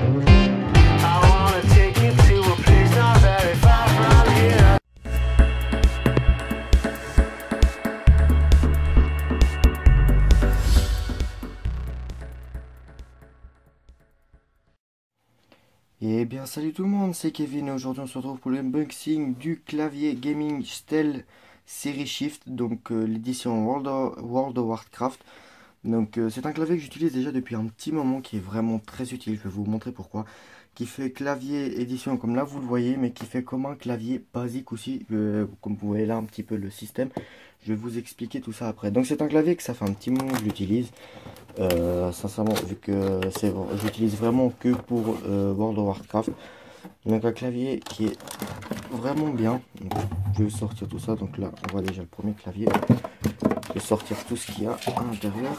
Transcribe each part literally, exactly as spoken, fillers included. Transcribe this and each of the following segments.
Et bien salut tout le monde, c'est Kevin et aujourd'hui on se retrouve pour l'unboxing du clavier gaming Stell Série Shift, donc euh, l'édition World of, World of Warcraft. Donc euh, c'est un clavier que j'utilise déjà depuis un petit moment qui est vraiment très utile, je vais vous montrer pourquoi. Qui fait clavier édition comme là vous le voyez, mais qui fait comme un clavier basique aussi, euh, comme vous voyez là un petit peu le système. Je vais vous expliquer tout ça après. Donc c'est un clavier que ça fait un petit moment que je l'utilise. Euh, sincèrement, vu que j'utilise vraiment que pour euh, World of Warcraft. Donc un clavier qui est vraiment bien. Donc, je vais sortir tout ça. Donc là, on voit déjà le premier clavier. Je vais sortir tout ce qu'il y a à l'intérieur.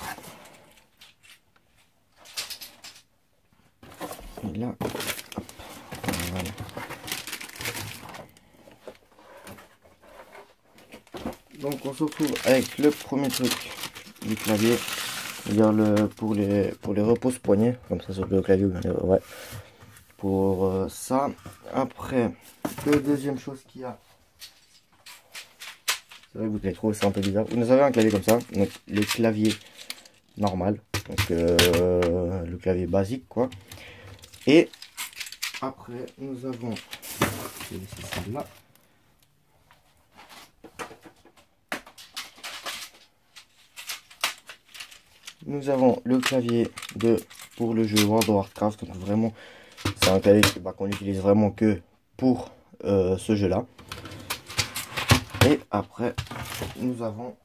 Et là, hop, voilà. Donc on se retrouve avec le premier truc du clavier. Dire le pour les pour les repose poignets comme ça sur le clavier, ouais, pour euh, ça. Après, la deuxième chose qu'il y a, c'est vrai que vous allez trouver ça un peu bizarre, vous avez un clavier comme ça, donc les claviers normal, donc euh, le clavier basique quoi. Et après nous avons, je vais laisser celle-là. Nous avons le clavier de pour le jeu World of Warcraft, donc vraiment c'est un clavier bah, qu'on utilise vraiment que pour euh, ce jeu là. Et après nous avons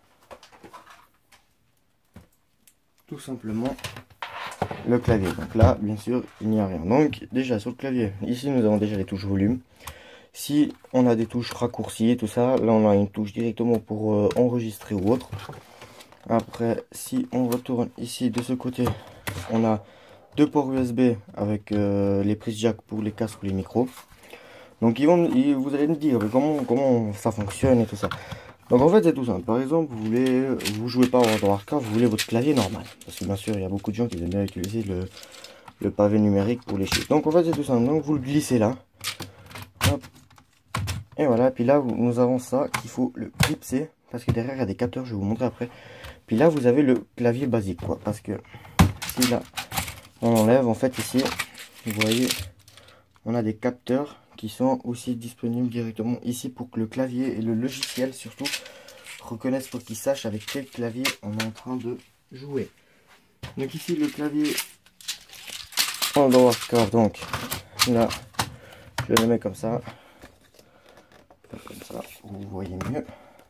tout simplement le clavier. Donc là bien sûr il n'y a rien. Donc déjà sur le clavier, ici nous avons déjà les touches volume. Si on a des touches raccourcies et tout ça, là on a une touche directement pour euh, enregistrer ou autre. Après, si on retourne ici de ce côté, on a deux ports U S B avec euh, les prises jack pour les casques ou les micros. Donc ils vont, ils, vous allez me dire comment, comment ça fonctionne et tout ça. Donc en fait c'est tout simple. Par exemple, vous voulez, vous jouez pas à World of Warcraft, vous voulez votre clavier normal. Parce que bien sûr il y a beaucoup de gens qui aiment bien utiliser le, le pavé numérique pour les chiffres. Donc en fait c'est tout simple. Donc vous le glissez là. Hop. Et voilà. Puis là nous avons ça qu'il faut le clipser. Parce que derrière il y a des capteurs, je vais vous montrer après. Puis là vous avez le clavier basique quoi. Parce que si là on enlève, en fait ici vous voyez on a des capteurs qui sont aussi disponibles directement ici pour que le clavier et le logiciel surtout reconnaissent, pour qu'ils sachent avec quel clavier on est en train de jouer. Donc ici le clavier World of Warcraft, donc là je le mets comme ça, comme ça vous voyez mieux.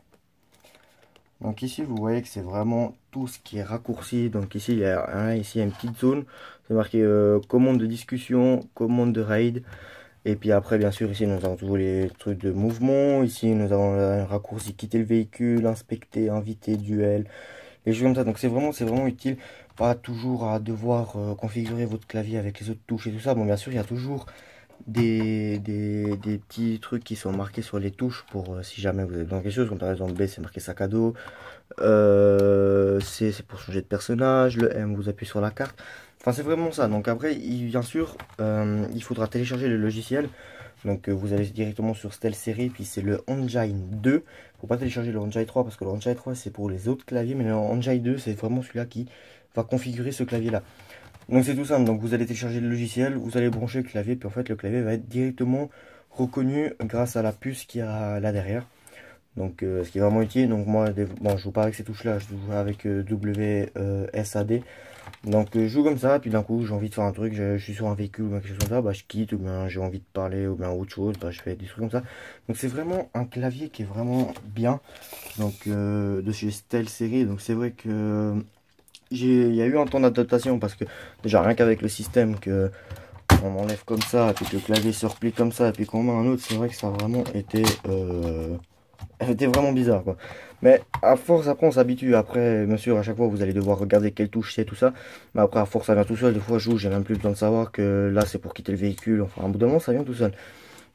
Donc ici vous voyez que c'est vraiment tout ce qui est raccourci. Donc ici il y a, hein, ici il y a une petite zone, c'est marqué euh, commande de discussion, commande de raid. Et puis après bien sûr ici nous avons tous les trucs de mouvement. Ici nous avons un raccourci quitter le véhicule, inspecter, inviter, duel, les choses comme ça. Donc c'est vraiment c'est vraiment utile, pas toujours à devoir euh, configurer votre clavier avec les autres touches et tout ça. Bon bien sûr il y a toujours Des, des, des petits trucs qui sont marqués sur les touches pour euh, si jamais vous êtes dans quelque chose, comme par exemple B c'est marqué sac à dos, euh, C c'est pour changer de personnage, le M vous appuyez sur la carte, enfin c'est vraiment ça. Donc après il, bien sûr euh, il faudra télécharger le logiciel. Donc euh, vous allez directement sur Stell Série, puis c'est le Engine deux. Faut pas télécharger le Engine trois parce que le Engine trois c'est pour les autres claviers, mais le Engine deux c'est vraiment celui-là qui va configurer ce clavier là. Donc c'est tout simple, donc vous allez télécharger le logiciel, vous allez brancher le clavier, puis en fait le clavier va être directement reconnu grâce à la puce qu'il y a là derrière. Donc euh, ce qui est vraiment utile. Donc moi, des, bon, je joue pas avec ces touches là, je joue avec euh, W S A D. Donc euh, je joue comme ça, puis d'un coup j'ai envie de faire un truc, je, je suis sur un véhicule ou quelque chose comme ça, bah je quitte, ou bien j'ai envie de parler, ou bien autre chose, bah je fais des trucs comme ça. Donc c'est vraiment un clavier qui est vraiment bien, donc euh, de chez Stell Série. Donc c'est vrai que il y a eu un temps d'adaptation parce que déjà rien qu'avec le système que on enlève comme ça, et puis que le clavier se replie comme ça, et puis qu'on met un autre, c'est vrai que ça a vraiment été euh, était vraiment bizarre quoi. Mais à force après on s'habitue. Après bien sûr à chaque fois vous allez devoir regarder quelle touche c'est tout ça, mais après à force ça vient tout seul. Des fois je joue, j'ai même plus besoin de savoir que là c'est pour quitter le véhicule, enfin à bout d'un moment ça vient tout seul.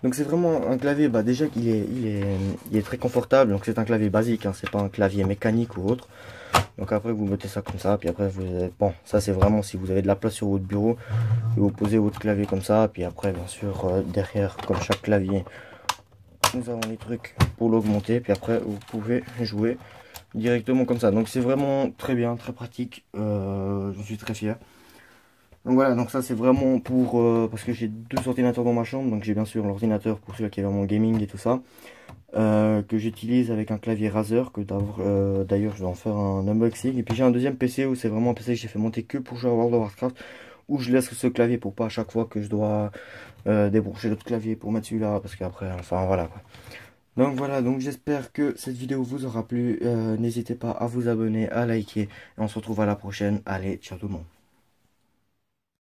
Donc c'est vraiment un clavier, bah déjà qu'il est, il est, il est très confortable, donc c'est un clavier basique, hein, c'est pas un clavier mécanique ou autre. Donc après vous mettez ça comme ça, puis après vous avez, bon ça c'est vraiment si vous avez de la place sur votre bureau, vous posez votre clavier comme ça, puis après bien sûr euh, derrière comme chaque clavier, nous avons les trucs pour l'augmenter, puis après vous pouvez jouer directement comme ça. Donc c'est vraiment très bien, très pratique, euh, je suis très fier. Donc voilà, donc ça c'est vraiment pour, euh, parce que j'ai deux ordinateurs dans ma chambre, donc j'ai bien sûr l'ordinateur pour celui qui est vraiment gaming et tout ça, euh, que j'utilise avec un clavier Razer, que euh, d'ailleurs je vais en faire un unboxing, et puis j'ai un deuxième P C où c'est vraiment un P C que j'ai fait monter que pour jouer à World of Warcraft, où je laisse ce clavier pour pas à chaque fois que je dois euh, débrancher l'autre clavier pour mettre celui-là, parce qu'après, enfin voilà quoi. Donc voilà, donc j'espère que cette vidéo vous aura plu, euh, n'hésitez pas à vous abonner, à liker, et on se retrouve à la prochaine, allez, ciao tout le monde.